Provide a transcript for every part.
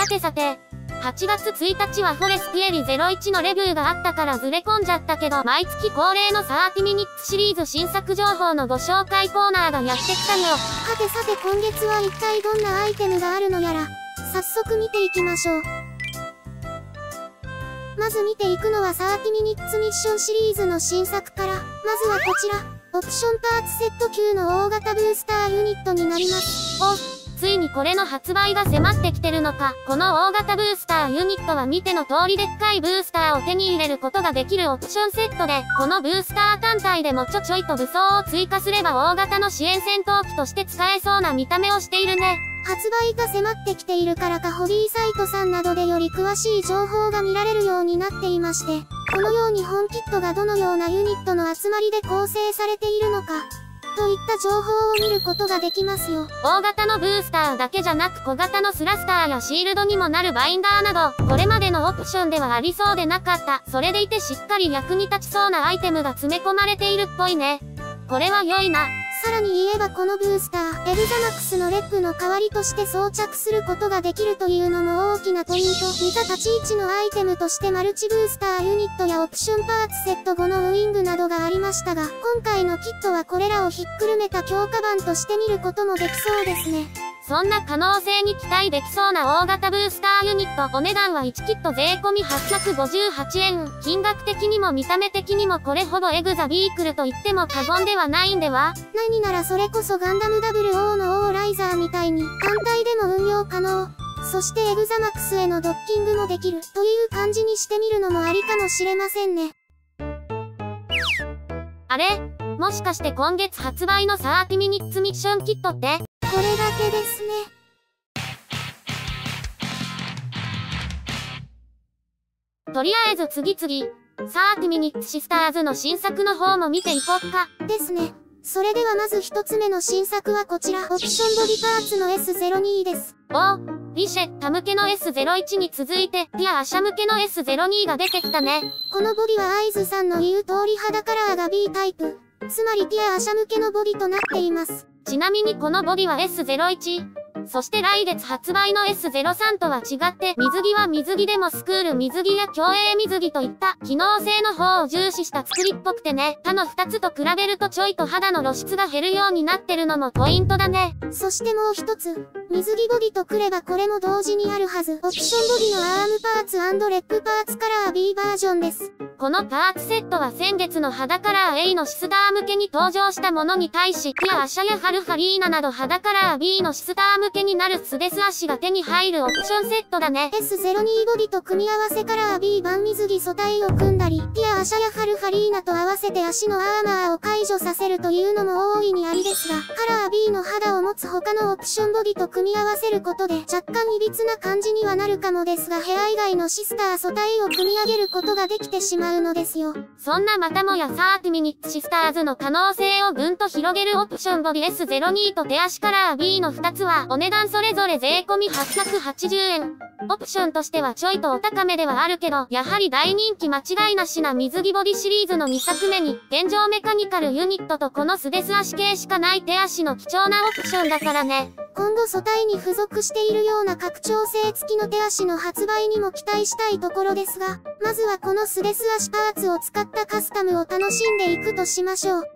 さてさて、8月1日はフォレスピエリ01のレビューがあったからずれ込んじゃったけど、毎月恒例の30ミニッツシリーズ新作情報のご紹介コーナーがやってきたよ。 さてさて今月は一体どんなアイテムがあるのやら、早速見ていきましょう。まず見ていくのは30ミニッツミッションシリーズの新作から、まずはこちら、オプションパーツセット級の大型ブースターユニットになります。 ついにこれの発売が迫ってきてるのか。この大型ブースターユニットは見ての通りでっかいブースターを手に入れることができるオプションセットで、このブースター単体でもちょちょいと武装を追加すれば大型の支援戦闘機として使えそうな見た目をしているね。 発売が迫ってきているからかホビーサイトさんなどでより詳しい情報が見られるようになっていまして、このように本キットがどのようなユニットの集まりで構成されているのか、といった情報を見ることができますよ。 大型のブースターだけじゃなく小型のスラスターやシールドにもなるバインダーなど、これまでのオプションではありそうでなかった。それでいてしっかり役に立ちそうなアイテムが詰め込まれているっぽいね。これは良いな。 さらに言えばこのブースター、エグザマックスのレッグの代わりとして装着することができるというのも大きなポイント。似た立ち位置のアイテムとしてマルチブースターユニットやオプションパーツセット5のウィングなどがありましたが、今回のキットはこれらをひっくるめた強化版として見ることもできそうですね。 そんな可能性に期待できそうな大型ブースターユニット。お値段は1キット税込み858円。金額的にも見た目的にもこれほどエグザビークルと言っても過言ではないんでは。 何ならそれこそガンダム00のオーライザーみたいに単体でも運用可能。そしてエグザマックスへのドッキングもできるという感じにしてみるのもありかもしれませんね。 あれ？もしかして今月発売の30ミニッツミッションキットってこれだけですね。 とりあえず次々、30ミニッツシスターズの新作の方も見ていこっか。 ですね。それではまず一つ目の新作はこちら、オプションボディパーツの S02 です。 リシェッタ向けの S01 に続いて、ティアアシャ向けの S02 が出てきたね。 このボディはアイズさんの言う通り肌カラーが B タイプ。つまりティアアシャ向けのボディとなっています。 ちなみにこのボディは S01。そして来月発売の S03 とは違って、水着は水着でもスクール水着や競泳水着といった機能性の方を重視した作りっぽくてね。他の2つと比べるとちょいと肌の露出が減るようになってるのもポイントだね。 そしてもう一つ、水着ボディとくればこれも同時にあるはず。オプションボディのアームパーツ&レッグパーツカラー B バージョンです。 このパーツセットは先月の肌カラー A のシスター向けに登場したものに対し、ティアアシャやハルファリーナなど肌カラー B のシスター向けになるスデス足が手に入るオプションセットだね。 S02 ボディと組み合わせカラー B 版水着素体を組んだり、ティアアシャやハルファリーナと合わせて足のアーマーを解除させるというのも大いにありですが、カラー B の肌を持つ他のオプションボディと組み合わせることで若干いびつな感じにはなるかもですが、ヘア以外のシスター素体を組み上げることができてしまうのですよ。 そんなまたもや30ミニッツシスターズの可能性をぐんと広げるオプションボディ S02 と手足カラー B の2つはお値段それぞれ税込み880円。オプションとしてはちょいとお高めではあるけど、やはり大人気間違いなしな水着ボディシリーズの2作目に、現状メカニカルユニットとこのスデス足系しかない手足の貴重なオプションだからね。 今後素体に付属しているような拡張性付きの手足の発売にも期待したいところですが、まずはこのスデス足パーツを使ったカスタムを楽しんでいくとしましょう。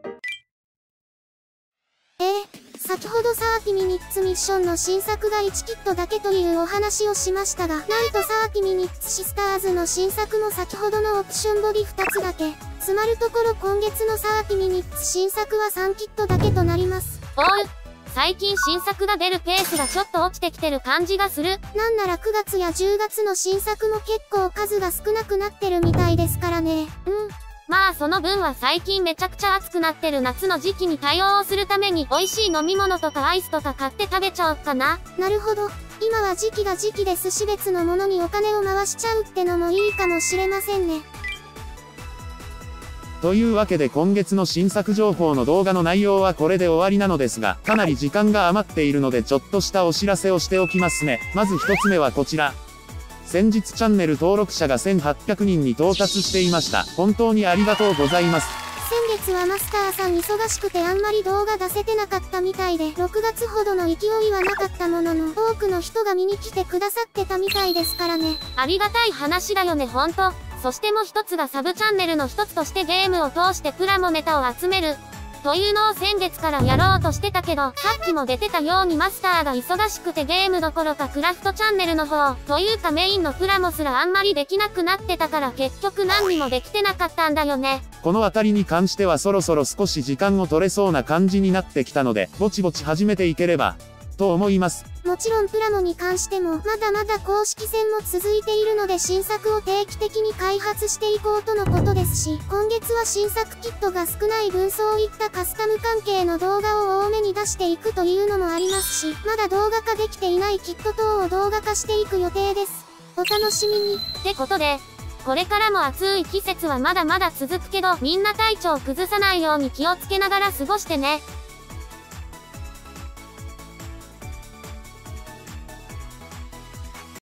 先ほど30ミニッツミッションの新作が1キットだけというお話をしましたが、なんと30ミニッツシスターズの新作も先ほどのオプションボディ2つだけ。つまるところ今月の30ミニッツ新作は3キットだけとなります。 最近新作が出るペースがちょっと落ちてきてる感じがする。 なんなら9月や10月の新作も結構数が少なくなってるみたいですからね。 まあその分は最近めちゃくちゃ暑くなってる夏の時期に対応をするために美味しい飲み物とかアイスとか買って食べちゃおうかな。 なるほど。今は時期が時期で寿司別のものにお金を回しちゃうってのもいいかもしれませんね。 というわけで今月の新作情報の動画の内容はこれで終わりなのですが、かなり時間が余っているのでちょっとしたお知らせをしておきますね。まず一つ目はこちら。先日チャンネル登録者が1800人に到達していました。本当にありがとうございます。 先月はマスターさん忙しくてあんまり動画出せてなかったみたいで、6月ほどの勢いはなかったものの、多くの人が見に来てくださってたみたいですからね。 ありがたい話だよねほんと。そしてもう一つがサブチャンネルの一つとしてゲームを通してプラモネタを集める。というのを先月からやろうとしてたけど、さっきも出てたようにマスターが忙しくてゲームどころかクラフトチャンネルの方、というかメインのプラモすらあんまりできなくなってたから結局何にもできてなかったんだよね。 このあたりに関してはそろそろ少し時間を取れそうな感じになってきたので、ぼちぼち始めていければ、と思います。 もちろんプラモに関しても、まだまだ公式戦も続いているので新作を定期的に開発していこうとのことですし、今月は新作キットが少ない分そういったカスタム関係の動画を多めに出していくというのもありますし、まだ動画化できていないキット等を動画化していく予定です。お楽しみに。 ってことで、これからも暑い季節はまだまだ続くけど、みんな体調崩さないように気をつけながら過ごしてね。